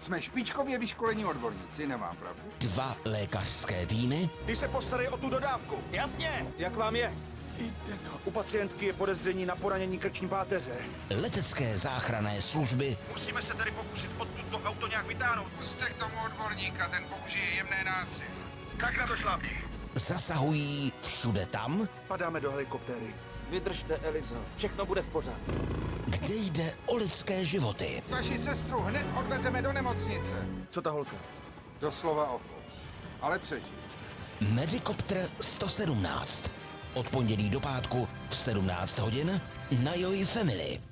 Jsme špičkově vyškolení odborníci, nemám pravdu? 2 lékařské týmy. Ty se postarej o tu dodávku. Jasně, jak vám je? U pacientky je podezření na poranění krční páteře. Letecké záchranné služby. Musíme se tady pokusit odtud to auto nějak vytáhnout. Pusťte k tomu odborníka, ten použije jemné násilí. Tak na to šlápni. Zasahují všude tam, Padáme do helikoptéry. Vydržte, Elizo, všechno bude v pořádku. kde jde o lidské životy. Vaši sestru hned odvezeme do nemocnice. Co ta holka? Doslova o fous. Ale přežije. Medikopter 117. Od pondělí do pátku v 17 hodin na Joy Family.